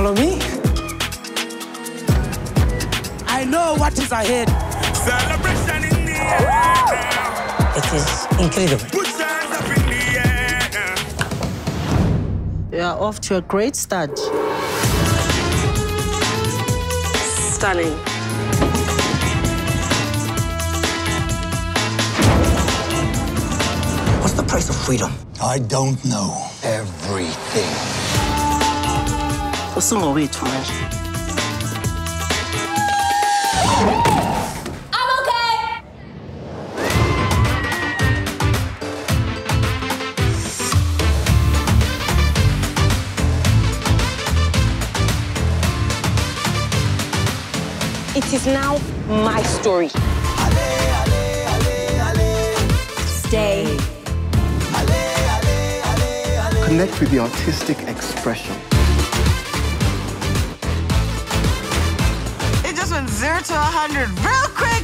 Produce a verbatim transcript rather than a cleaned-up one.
Follow me. I know what is ahead. Celebration in the air. It is incredible. Put your hands up in the air. You are off to a great start. Stunning. What's the price of freedom? I don't know everything. What's the way to man? I'm okay. It is now my story. Stay. Connect with the artistic expression. It just went zero to a hundred real quick.